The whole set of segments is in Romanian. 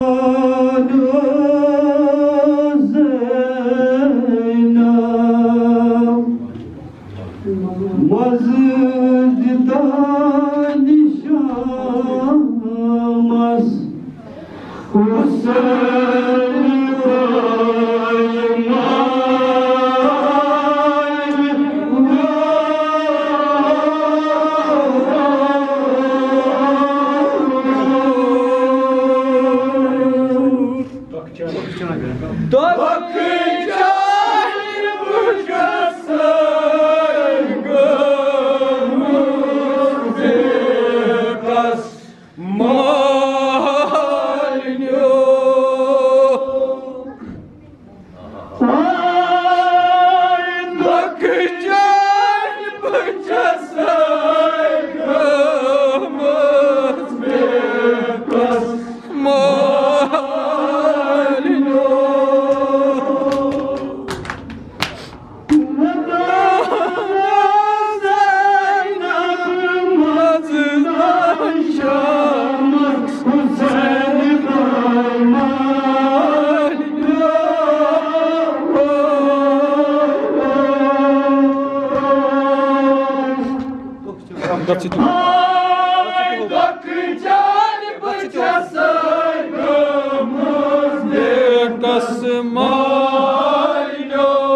Dați-i tu. Hai, dacă ce-ani băcea să-i gămăți de casă mai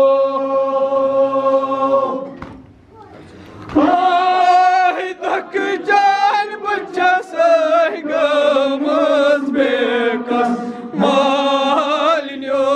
nou. Hai, dacă ce-ani băcea să-i gămăți de casă mai nou.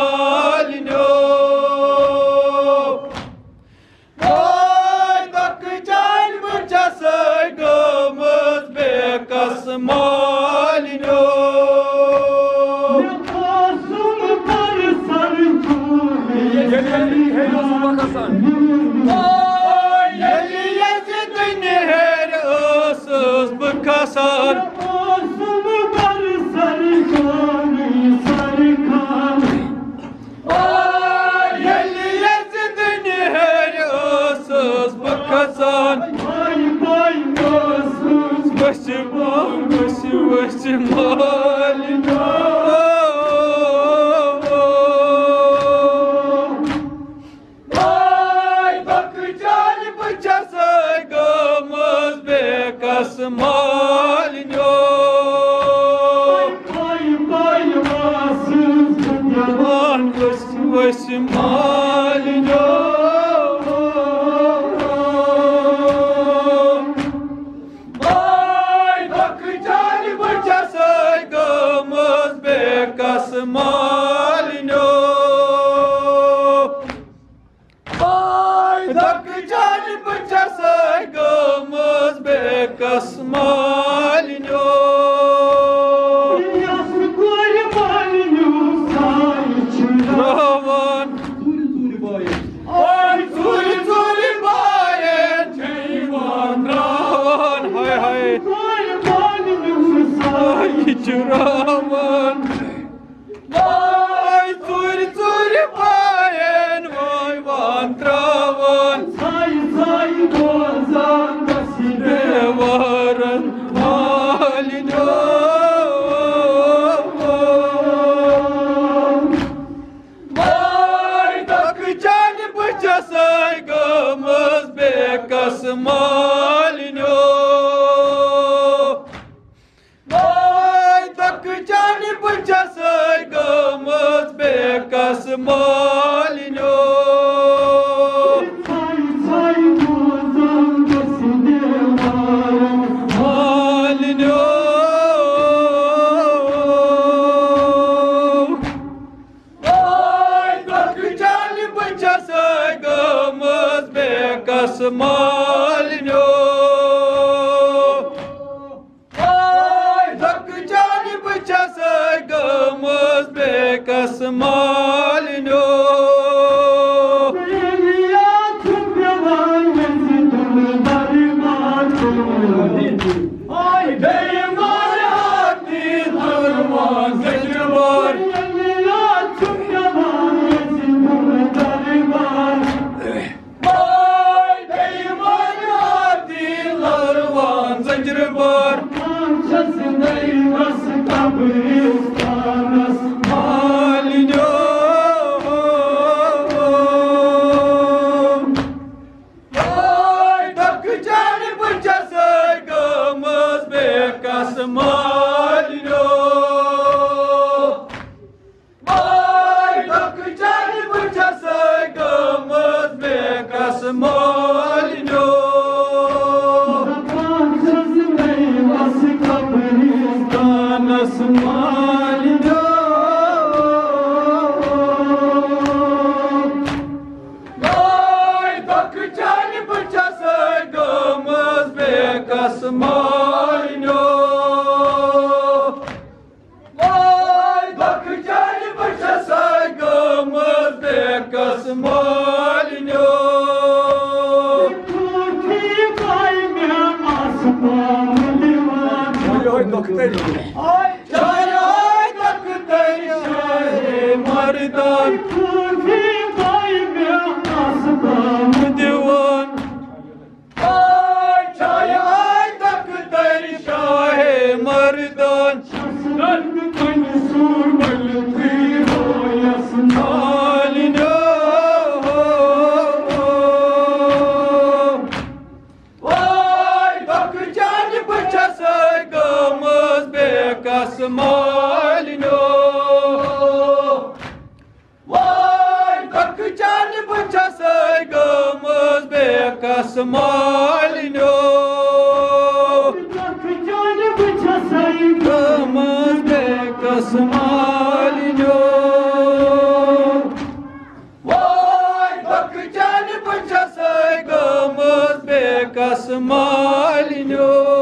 malinyo. Oy dakcan bachasay gamaz bekas malinyo. Bakasan yelli yazidini her ıssız bakasan başım halina ay bakıcan bıçasay gamız bekas malinyo. Başım malinyo. Ay bakıcan bıçasay gamız bekas malinyo. Ay bakıcan bıçasay gamız bekas malinyo. Ravan ay turi turi bayen çeyvan ravan hay hay ay çuravan ay turi turi bayen vay van travan say bozan basine varan malinyo. Bachasay gamaz bekas malinyo. Ay dakcan bachasay gamaz bekas malinyo. Malinyo. Ay dakcan bachasay gamaz bekas malinyo. Ay dakcan bachasay gamaz bekas malinyo. Ay benim hayatı durmaz zikri var. Ay benim hayatı larvan zinciri var. Malinyo. Ay dakcan bachasay gamaz bekas malinyo. Ay dakcan bachasay gamaz bekas malinyo. Tanas malinyo. Ay dakcan bachasay gamaz bekas malinyo. Ay dakcan bachasay gamaz bekas malinyo. Ay çay ay daktan şahe mardan divan. Ay çay ay daktan şahe mardan malinyo. Ay dakcan bachasay gamaz bekas malinyo. Ay dakcan bachasay gamaz bekas malinyo. Gamaz bekas malinyo. Smiley,